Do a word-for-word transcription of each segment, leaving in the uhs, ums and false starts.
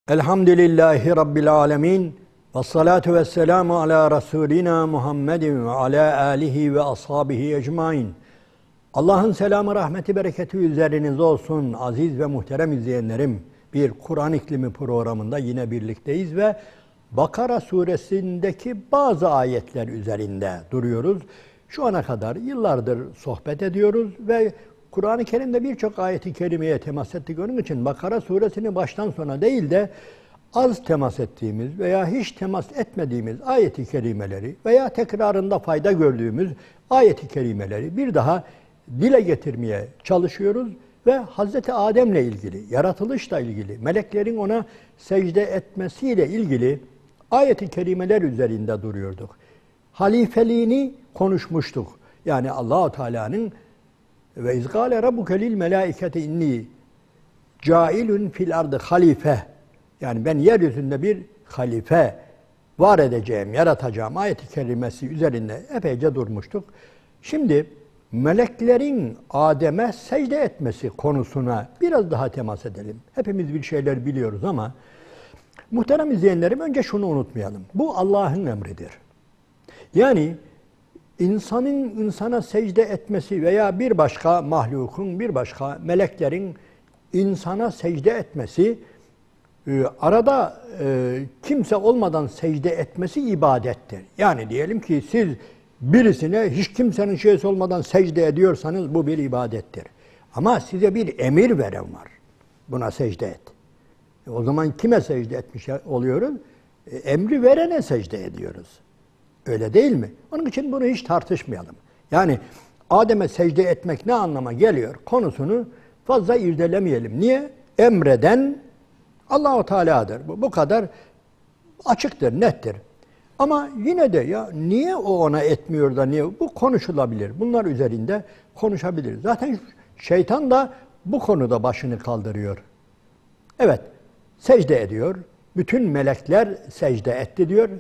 Elhamdülillahi Rabbil alemin. Ve salatu ve selamu ala Resulina Muhammedin ve ala alihi ve ashabihi ecmain. Allah'ın selamı, rahmeti, bereketi üzerinize olsun aziz ve muhterem izleyenlerim. Bir Kur'an İklimi programında yine birlikteyiz ve Bakara suresindeki bazı ayetler üzerinde duruyoruz. Şu ana kadar yıllardır sohbet ediyoruz ve Kur'an-ı Kerim'de birçok ayeti kerimeye temas ettik. Onun için Bakara suresini baştan sona değil de az temas ettiğimiz veya hiç temas etmediğimiz ayeti kerimeleri veya tekrarında fayda gördüğümüz ayeti kerimeleri bir daha dile getirmeye çalışıyoruz ve Hazreti Adem'le ilgili, yaratılışla ilgili, meleklerin ona secde etmesiyle ilgili ayeti kerimeler üzerinde duruyorduk. Halifeliğini konuşmuştuk. Yani Allah-u Teala'nın ve izgâle rabbuke lil melâiketi inni câilun fil ardı halife, yani ben yeryüzünde bir halife var edeceğim, yaratacağım ayet-i kerimesi üzerinde epeyce durmuştuk. Şimdi meleklerin Adem'e secde etmesi konusuna biraz daha temas edelim. Hepimiz bir şeyler biliyoruz ama muhterem izleyenlerim, önce şunu unutmayalım. Bu Allah'ın emridir. Yani insanın insana secde etmesi veya bir başka mahlukun, bir başka meleklerin insana secde etmesi, arada kimse olmadan secde etmesi ibadettir. Yani diyelim ki siz birisine hiç kimsenin şeysi olmadan secde ediyorsanız bu bir ibadettir. Ama size bir emir veren var. Buna secde et. E o zaman kime secde etmiş oluyoruz? E, emri verene secde ediyoruz. Öyle değil mi? Onun için bunu hiç tartışmayalım. Yani Adem'e secde etmek ne anlama geliyor konusunu fazla irdelemeyelim. Niye? Emreden Allah-u Teala'dır. Bu, bu kadar açıktır, nettir. Ama yine de ya niye o ona etmiyor da niye? Bu konuşulabilir. Bunlar üzerinde konuşabiliriz. Zaten şeytan da bu konuda başını kaldırıyor. Evet, secde ediyor. Bütün melekler secde etti diyor.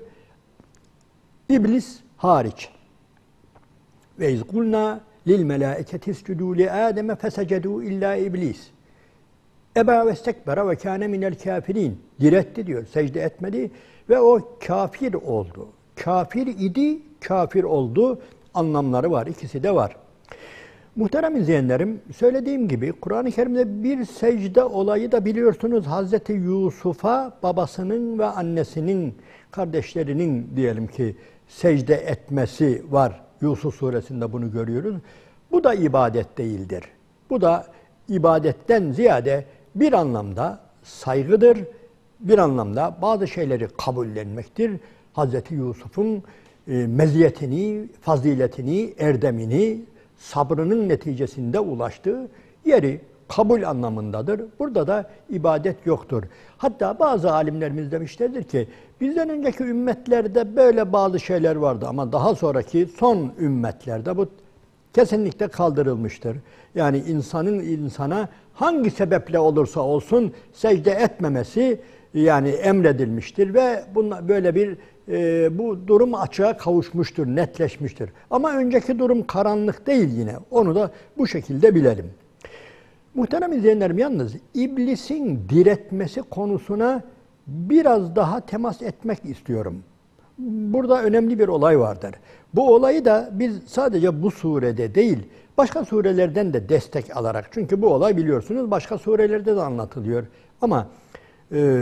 İblis hariç. Ve iz kulna lil melâiketi iscudû li Âdeme fesecedû illâ iblis. Eba ve istekbera ve kâne minel kâfirîn. Diretti diyor, secde etmedi ve o kafir oldu. Kafir idi, kafir oldu anlamları var. İkisi de var. Muhterem izleyenlerim, söylediğim gibi Kur'an-ı Kerim'de bir secde olayı da biliyorsunuz Hazreti Yusuf'a babasının ve annesinin, kardeşlerinin diyelim ki secde etmesi var. Yusuf suresinde bunu görüyoruz. Bu da ibadet değildir. Bu da ibadetten ziyade bir anlamda saygıdır, bir anlamda bazı şeyleri kabullenmektir. Hazreti Yusuf'un e, meziyetini, faziletini, erdemini, sabrının neticesinde ulaştığı yeri kabul anlamındadır. Burada da ibadet yoktur. Hatta bazı alimlerimiz demişlerdir ki bizden önceki ümmetlerde böyle bazı şeyler vardı ama daha sonraki son ümmetlerde bu kesinlikle kaldırılmıştır. Yani insanın insana hangi sebeple olursa olsun secde etmemesi yani emredilmiştir ve bunla böyle bir e, bu durum açığa kavuşmuştur, netleşmiştir. Ama önceki durum karanlık değil yine. Onu da bu şekilde bilelim. Muhterem izleyenlerim, yalnız iblisin diretmesi konusuna biraz daha temas etmek istiyorum. Burada önemli bir olay vardır. Bu olayı da biz sadece bu surede değil, başka surelerden de destek alarak, çünkü bu olay biliyorsunuz başka surelerde de anlatılıyor. Ama e,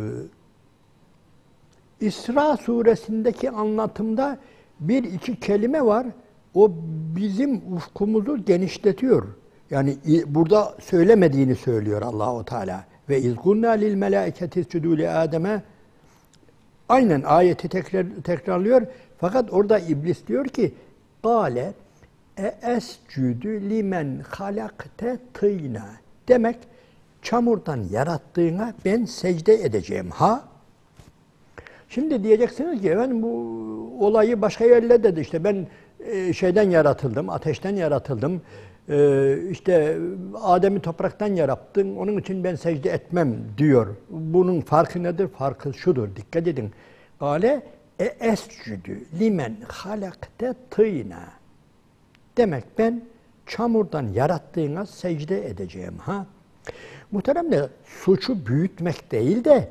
İsra suresindeki anlatımda bir iki kelime var. O bizim ufkumuzu genişletiyor. Yani burada söylemediğini söylüyor Allah-u Teala. Ve izgunna lil melâiketi iscudû li Âdeme. Aynen ayeti tekrar, tekrarlıyor. Fakat orada iblis diyor ki Kâle e escudü limen halakte tînâ. Demek çamurdan yarattığına ben secde edeceğim ha. Şimdi diyeceksiniz ki efendim bu olayı başka yerlerde de işte ben şeyden yaratıldım, ateşten yaratıldım. Ee, işte Adem'i topraktan yarattın, onun için ben secde etmem diyor. Bunun farkı nedir? Farkı şudur, dikkat edin. Kâle e escudü limen halakte tînâ. Demek ben çamurdan yarattığına secde edeceğim ha. Muhteremler, suçu büyütmek değil de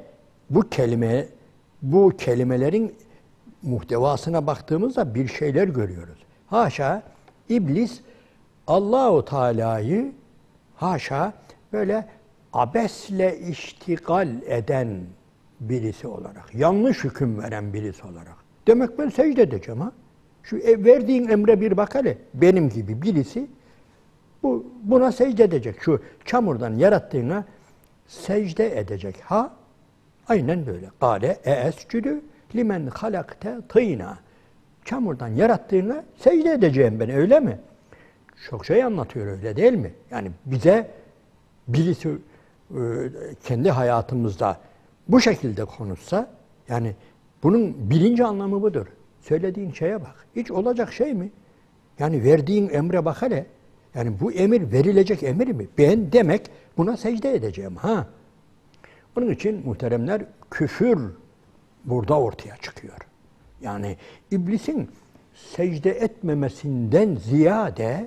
bu kelime, bu kelimelerin muhtevasına baktığımızda bir şeyler görüyoruz. Haşa iblis Allahu Teala'yı haşa böyle abesle iştigal eden birisi olarak, yanlış hüküm veren birisi olarak. Demek ben secde edeceğim ha. Şu verdiğin emre bir bak hele. Benim gibi birisi bu buna secde edecek. Şu çamurdan yarattığına secde edecek ha. Aynen böyle. Kâle eescüdü limen halakte tînâ. Çamurdan yarattığına secde edeceğim ben, öyle mi? Çok şey anlatıyor, öyle değil mi? Yani bize birisi kendi hayatımızda bu şekilde konuşsa, yani bunun birinci anlamı budur. Söylediğin şeye bak. Hiç olacak şey mi? Yani verdiğin emre bak hele. Yani bu emir verilecek emir mi? Ben demek buna secde edeceğim ha. Onun için muhteremler, küfür burada ortaya çıkıyor. Yani iblisin secde etmemesinden ziyade,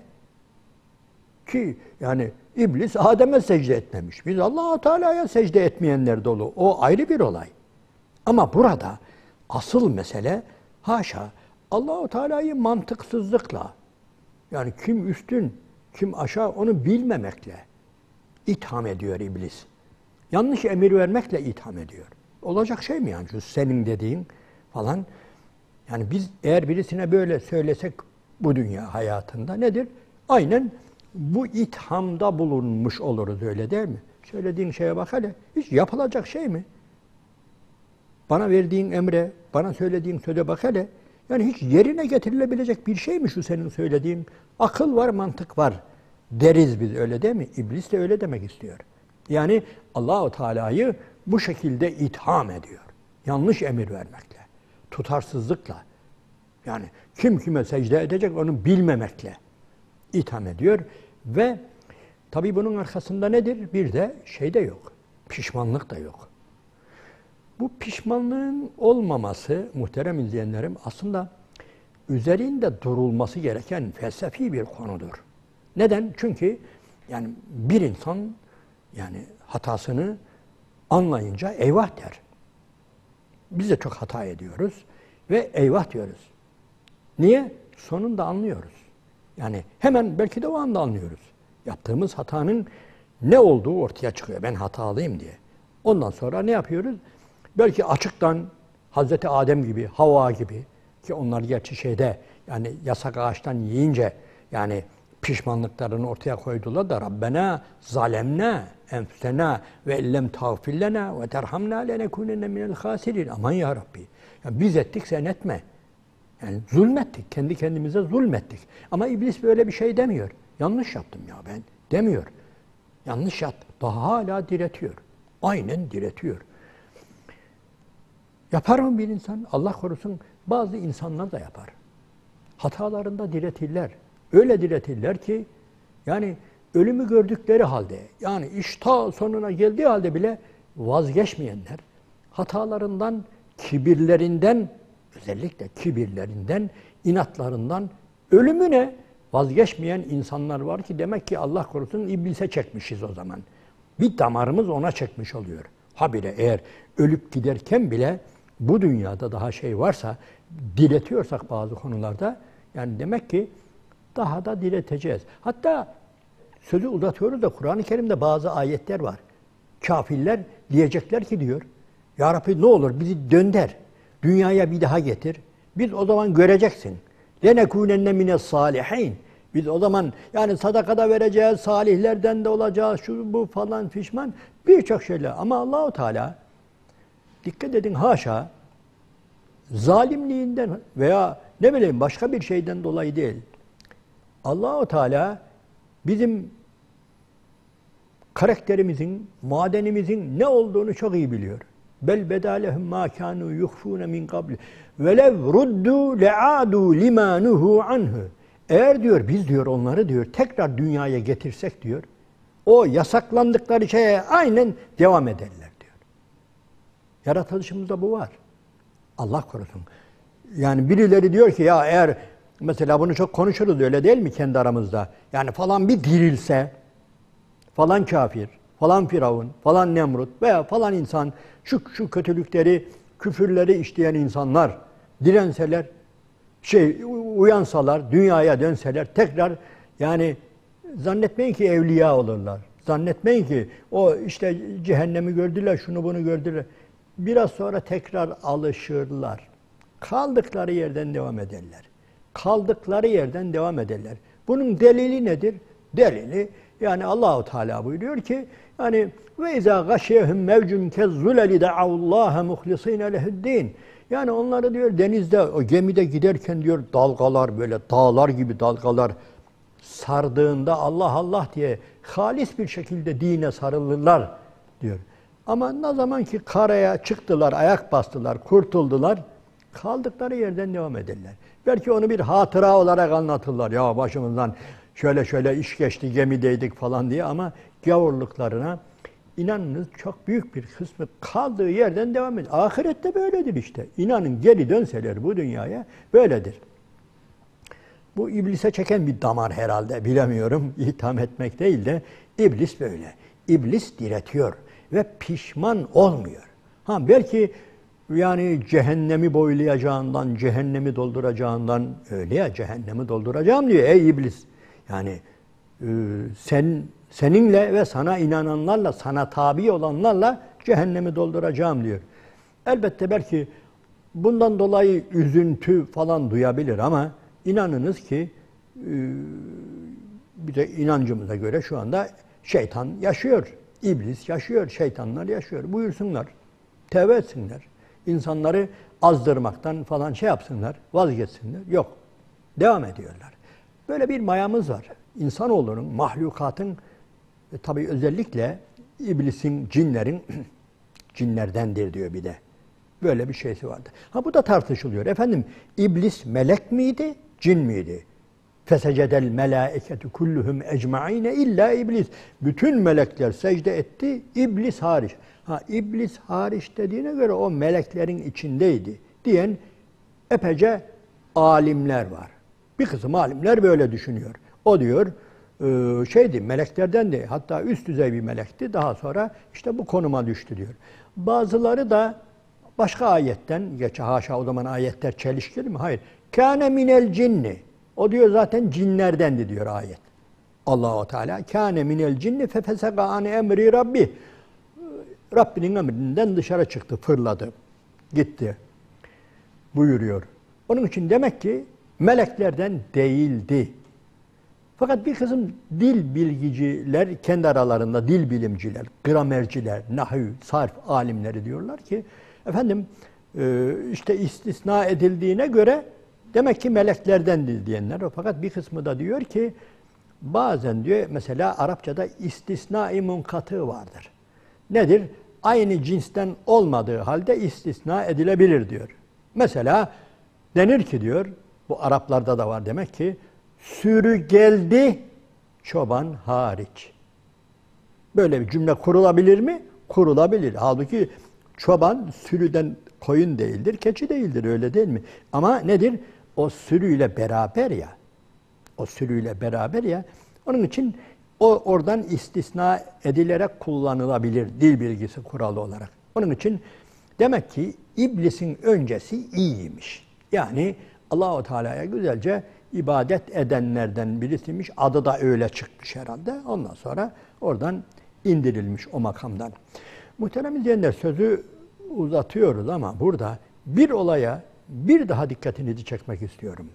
ki yani iblis Adem'e secde etmemiş. Biz Allah-u Teala'ya secde etmeyenler dolu. O ayrı bir olay. Ama burada asıl mesele haşa Allah-u Teala'yı mantıksızlıkla, yani kim üstün, kim aşağı onu bilmemekle itham ediyor iblis. Yanlış emir vermekle itham ediyor. Olacak şey mi yani şu senin dediğin falan? Yani biz eğer birisine böyle söylesek bu dünya hayatında nedir? Aynen bu ithamda bulunmuş oluruz, öyle değil mi? Söylediğin şeye bak hele. Hiç yapılacak şey mi? Bana verdiğin emre, bana söylediğin söze bak hele. Yani hiç yerine getirilebilecek bir şey mi şu senin söylediğin? Akıl var, mantık var deriz biz, öyle değil mi? İblis de öyle demek istiyor. Yani Allah-u Teala'yı bu şekilde itham ediyor. Yanlış emir vermekle, tutarsızlıkla. Yani kim kime secde edecek onu bilmemekle itham ediyor. Ve tabii bunun arkasında nedir? Bir de şey de yok. Pişmanlık da yok. Bu pişmanlığın olmaması muhterem izleyenlerim aslında üzerinde durulması gereken felsefi bir konudur. Neden? Çünkü yani bir insan yani hatasını anlayınca eyvah der. Biz de çok hata ediyoruz ve eyvah diyoruz. Niye? Sonunda anlıyoruz. Yani hemen belki de o anda anlıyoruz. Yaptığımız hatanın ne olduğu ortaya çıkıyor. Ben hatalıyım diye. Ondan sonra ne yapıyoruz? Belki açıktan Hazreti Adem gibi, Havva gibi, ki onlar gerçi şeyde yani yasak ağaçtan yiyince yani pişmanlıklarını ortaya koydular da Rabbena zalemna enfusena ve illem tağfir lena ve terhamna lenekunenne minel hasirin. Aman ya Rabbi. Yani biz ettik, sen etme. Yani zulmettik. Kendi kendimize zulmettik. Ama iblis böyle bir şey demiyor. Yanlış yaptım ya ben demiyor. Yanlış yaptım. Daha hala diretiyor. Aynen diretiyor. Yapar mı bir insan? Allah korusun, bazı insanlar da yapar. Hatalarında diretirler. Öyle diretirler ki yani ölümü gördükleri halde, yani iş ta sonuna geldiği halde bile vazgeçmeyenler, hatalarından, kibirlerinden, özellikle kibirlerinden, inatlarından ölümüne vazgeçmeyen insanlar var ki demek ki Allah korusun iblise çekmişiz o zaman. Bir damarımız ona çekmiş oluyor. Habire eğer ölüp giderken bile bu dünyada daha şey varsa, diretiyorsak bazı konularda, yani demek ki daha da direteceğiz. Hatta sözü uzatıyoruz da Kur'an-ı Kerim'de bazı ayetler var. Kafirler diyecekler ki diyor, Ya Rabbi ne olur bizi dönder, dünyaya bir daha getir. Biz o zaman göreceksin. لَنَكُونَنَّ مِنَ الصَّالِحِينَ. Biz o zaman yani sadakada vereceğiz, salihlerden de olacağız, şu bu falan fişman, birçok şeyler. Ama Allah-u Teala, dikkat edin haşa, zalimliğinden veya ne bileyim başka bir şeyden dolayı değil. Allah-u Teala bizim karakterimizin, madenimizin ne olduğunu çok iyi biliyor. Bel bedalehum ma kanu yukhfun min qabl ve lev ruddu le'adu lima nuhu anhu. Eğer diyor biz diyor onları diyor tekrar dünyaya getirsek diyor, o yasaklandıkları şeye aynen devam ederler diyor. Yaratılışımızda bu var. Allah korusun. Yani birileri diyor ki ya eğer mesela bunu çok konuşuruz öyle değil mi kendi aramızda? Yani falan bir dirilse, falan kafir, falan Firavun, falan Nemrut veya falan insan şu, şu kötülükleri, küfürleri işleyen insanlar direnseler, şey uyansalar, dünyaya dönseler tekrar yani zannetmeyin ki evliya olurlar. Zannetmeyin ki o işte cehennemi gördüler, şunu bunu gördüler. Biraz sonra tekrar alışırlar. Kaldıkları yerden devam ederler. Kaldıkları yerden devam ederler. Bunun delili nedir? Delili yani Allahu Teala buyuruyor ki yani ve izâ gâşiyehum mevcun kezzuleli da'avullâhe muhlisîne lehu'd-dîn. Yani onları diyor denizde, o gemide giderken diyor dalgalar böyle dağlar gibi dalgalar sardığında Allah Allah diye halis bir şekilde dine sarılırlar diyor. Ama ne zaman ki karaya çıktılar, ayak bastılar, kurtuldular, kaldıkları yerden devam ederler. Belki onu bir hatıra olarak anlatırlar. Ya başımızdan şöyle şöyle iş geçti, gemideydik falan diye ama gavurluklarına inanınız çok büyük bir kısmı kaldığı yerden devam ediyor. Ahirette böyledir işte. İnanın geri dönseler bu dünyaya böyledir. Bu iblise çeken bir damar herhalde, bilemiyorum. İtham etmek değil de iblis böyle. İblis diretiyor ve pişman olmuyor. Ha belki yani cehennemi boylayacağından, cehennemi dolduracağından öyle ya cehennemi dolduracağım diyor ey iblis. Yani e, sen seninle ve sana inananlarla, sana tabi olanlarla cehennemi dolduracağım diyor. Elbette belki bundan dolayı üzüntü falan duyabilir ama inanınız ki bir de inancımıza göre şu anda şeytan yaşıyor. İblis yaşıyor, şeytanlar yaşıyor. Buyursunlar, tevbe etsinler. İnsanları azdırmaktan falan şey yapsınlar, vazgeçsinler. Yok, devam ediyorlar. Böyle bir mayamız var. İnsanoğlunun, mahlukatın, e, tabii özellikle iblisin, cinlerin, cinlerdendir diyor bir de. Böyle bir şeysi vardı. Ha bu da tartışılıyor. Efendim, iblis melek miydi, cin miydi? Fesecedel melâiketu kulluhum ecmaîne illa iblis. Bütün melekler secde etti, iblis hariç. Ha iblis hariç dediğine göre o meleklerin içindeydi diyen epeyce alimler var. Bir kısım alimler böyle düşünüyor. O diyor şeydi, meleklerden de hatta üst düzey bir melekti. Daha sonra işte bu konuma düştü diyor. Bazıları da başka ayetten, geç haşa o zaman ayetler çelişkili mi? Hayır. Kâne minel cinni. O diyor zaten cinlerdendi diyor ayet. Allah-u Teala kâne minel cinni fefesega an emri rabbi. Rabbinin emrinden dışarı çıktı, fırladı, gitti buyuruyor. Onun için demek ki meleklerden değildi. Fakat bir kısım dil bilgiciler, kendi aralarında dil bilimciler, gramerciler, nahiv, sarf alimleri diyorlar ki, efendim işte istisna edildiğine göre demek ki meleklerdendir diyenler. Fakat bir kısmı da diyor ki, bazen diyor mesela Arapçada istisna-i munkatı vardır. Nedir? Aynı cinsten olmadığı halde istisna edilebilir diyor. Mesela denir ki diyor, bu Araplarda da var demek ki, sürü geldi, çoban hariç. Böyle bir cümle kurulabilir mi? Kurulabilir. Halbuki çoban sürüden koyun değildir, keçi değildir, öyle değil mi? Ama nedir? O sürüyle beraber ya, o sürüyle beraber ya, onun için o oradan istisna edilerek kullanılabilir dil bilgisi kuralı olarak. Onun için demek ki iblisin öncesi iyiymiş. Yani Allah-u Teala'ya güzelce ibadet edenlerden birisiymiş. Adı da öyle çıkmış herhalde. Ondan sonra oradan indirilmiş o makamdan. Muhterem izleyenler, sözü uzatıyoruz ama burada bir olaya bir daha dikkatinizi çekmek istiyorum.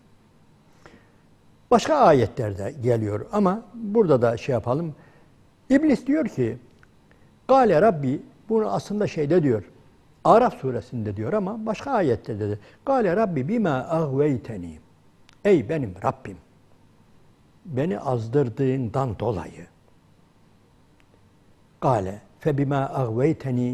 Başka ayetlerde geliyor ama burada da şey yapalım. İblis diyor ki, Gâle Rabbi, bunu aslında şeyde diyor, Araf suresinde diyor ama başka ayette dedi. Gâle Rabbi bima agveyteni. Ey benim Rabbim, beni azdırdığından dolayı. Gâle fe bima agveyteni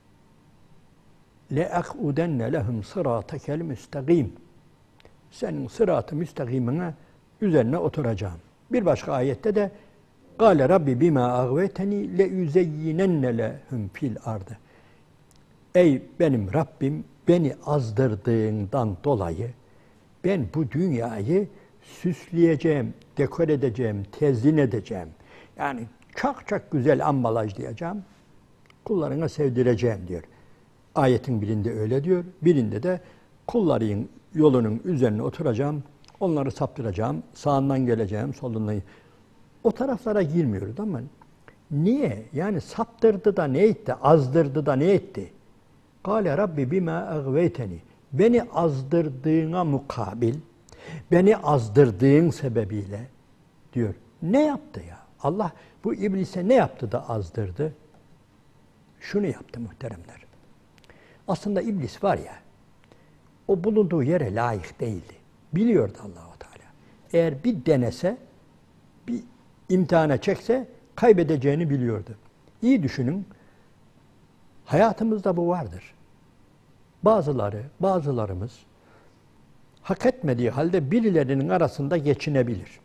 le'ak'udenne lehum sıratekel müstakîm. Senin sırat-ı müstakimine üzerine oturacağım. Bir başka ayette de Gâle Rabbi bima agveyteni le'üzeyyinenne lehum fil ardı. Ey benim Rabbim, beni azdırdığından dolayı ben bu dünyayı süsleyeceğim, dekor edeceğim, tezyin edeceğim. Yani çok çok güzel ambalajlayacağım. Kullarına sevdireceğim diyor. Ayetin birinde öyle diyor. Birinde de kulların yolunun üzerine oturacağım. Onları saptıracağım. Sağından geleceğim, solundan. O taraflara girmiyoruz ama niye? Yani saptırdı da ne etti? Azdırdı da ne etti? Kâle Rabbi bima agveyteni. Beni azdırdığına mukabil, beni azdırdığın sebebiyle diyor. Ne yaptı ya? Allah bu iblise ne yaptı da azdırdı? Şunu yaptı muhteremler. Aslında iblis var ya, o bulunduğu yere layık değildi. Biliyordu Allah-u Teala. Eğer bir denese, bir imtihana çekse kaybedeceğini biliyordu. İyi düşünün, hayatımızda bu vardır. Bazıları, bazılarımız hak etmediği halde birilerinin arasında geçinebilir.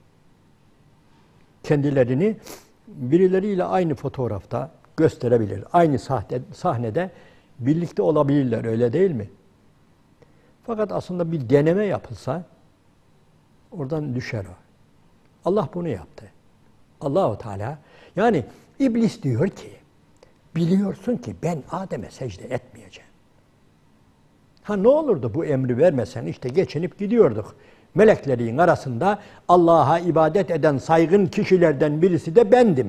Kendilerini birileriyle aynı fotoğrafta gösterebilir. Aynı sahne, sahnede birlikte olabilirler, öyle değil mi? Fakat aslında bir deneme yapılsa oradan düşer o. Allah bunu yaptı. Allah-u Teala, yani iblis diyor ki, biliyorsun ki ben Adem'e secde etmeyeceğim. Ha ne olurdu bu emri vermesen, işte geçinip gidiyorduk. Meleklerin arasında Allah'a ibadet eden saygın kişilerden birisi de bendim.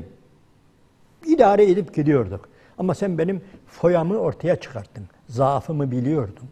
İdare edip gidiyorduk. Ama sen benim foyamı ortaya çıkarttın. Zaafımı biliyordun.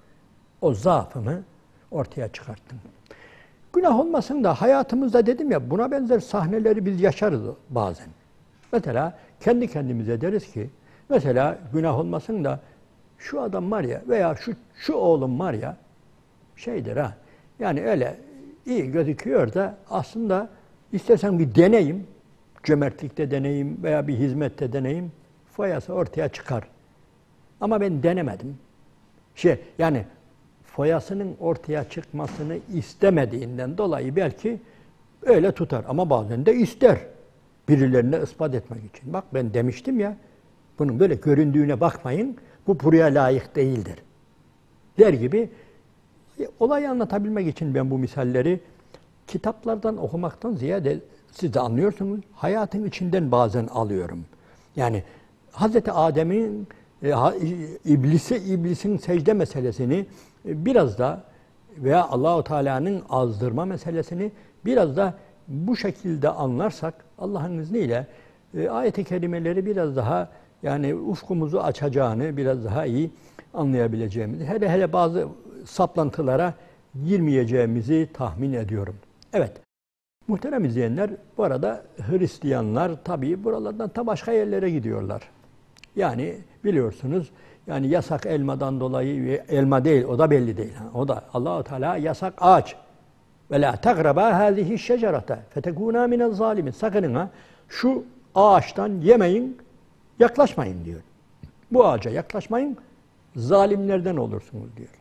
O zaafımı ortaya çıkarttın. Günah olmasın da hayatımızda dedim ya, buna benzer sahneleri biz yaşarız bazen. Mesela kendi kendimize deriz ki, mesela günah olmasın da şu adam var ya veya şu şu oğlum var ya, şeydir ha, yani öyle iyi gözüküyor da aslında istersen bir deneyim, cömertlikte deneyim veya bir hizmette deneyim, foyası ortaya çıkar. Ama ben denemedim. Şey, yani foyasının ortaya çıkmasını istemediğinden dolayı belki öyle tutar. Ama bazen de ister. Birilerine ispat etmek için. Bak ben demiştim ya, bunun böyle göründüğüne bakmayın, bu buraya layık değildir. Der gibi, olayı anlatabilmek için ben bu misalleri kitaplardan okumaktan ziyade, siz de anlıyorsunuz, hayatın içinden bazen alıyorum. Yani Hazreti Adem'in e, iblise iblisin secde meselesini e, biraz da veya Allahu Teala'nın azdırma meselesini biraz da bu şekilde anlarsak Allah'ın izniyle e, ayet-i kerimeleri biraz daha yani ufkumuzu açacağını biraz daha iyi anlayabileceğimizi, hele hele bazı saplantılara girmeyeceğimizi tahmin ediyorum. Evet. Muhterem izleyenler, bu arada Hristiyanlar tabii buralardan ta başka yerlere gidiyorlar. Yani biliyorsunuz, yani yasak elmadan dolayı, elma değil, o da belli değil. O da Allah-u Teala yasak ağaç. Ve la tagraba hâzihi şecerete fetekûnâ minel zâlimin. Sakının ha, şu ağaçtan yemeyin, yaklaşmayın diyor. Bu ağaca yaklaşmayın, zalimlerden olursunuz diyor.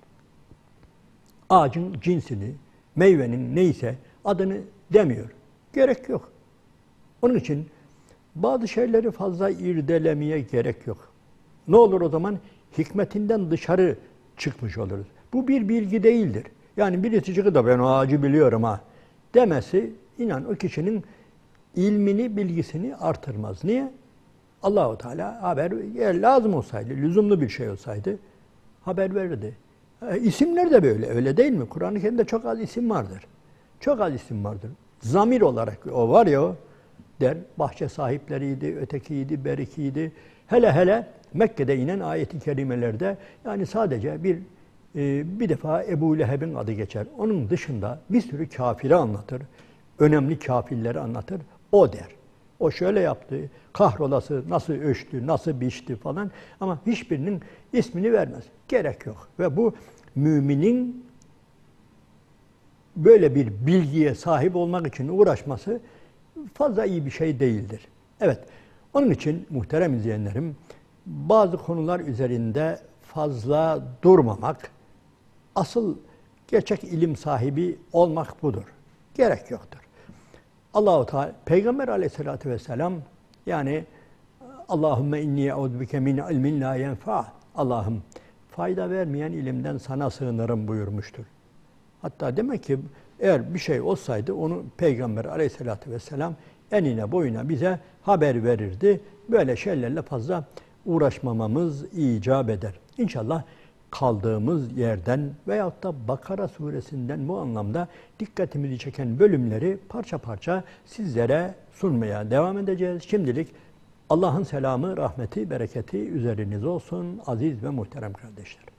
Ağacın cinsini, meyvenin neyse adını demiyor. Gerek yok. Onun için bazı şeyleri fazla irdelemeye gerek yok. Ne olur o zaman? Hikmetinden dışarı çıkmış oluruz. Bu bir bilgi değildir. Yani birisi çıkıp da ben o ağacı biliyorum ha demesi, inan o kişinin ilmini, bilgisini artırmaz. Niye? Allah-u Teala haber, eğer lazım olsaydı, lüzumlu bir şey olsaydı haber verirdi. E, isimler de böyle, öyle değil mi? Kur'an-ı Kerim'de çok az isim vardır. Çok az isim vardır. Zamir olarak o var ya o der, bahçe sahipleriydi, ötekiydi, berikiydi. Hele hele Mekke'de inen ayet-i kerimelerde yani sadece bir e, bir defa Ebu Leheb'in adı geçer. Onun dışında bir sürü kafiri anlatır. Önemli kafirleri anlatır. O der. O şöyle yaptı, kahrolası nasıl öçtü, nasıl biçti falan. Ama hiçbirinin ismini vermez. Gerek yok. Ve bu müminin böyle bir bilgiye sahip olmak için uğraşması fazla iyi bir şey değildir. Evet, onun için muhterem izleyenlerim, bazı konular üzerinde fazla durmamak, asıl gerçek ilim sahibi olmak budur. Gerek yoktur. Allah-u Teala, Peygamber aleyhissalatü vesselam, yani Allahümme inni euzubike min ilmin la yenfa. Allah'ım fayda vermeyen ilimden sana sığınırım buyurmuştur. Hatta demek ki eğer bir şey olsaydı onu Peygamber aleyhissalatü vesselam enine boyuna bize haber verirdi. Böyle şeylerle fazla uğraşmamamız icap eder. İnşallah kaldığımız yerden veyahut da Bakara suresinden bu anlamda dikkatimizi çeken bölümleri parça parça sizlere sunmaya devam edeceğiz. Şimdilik Allah'ın selamı, rahmeti, bereketi üzerinize olsun aziz ve muhterem kardeşlerim.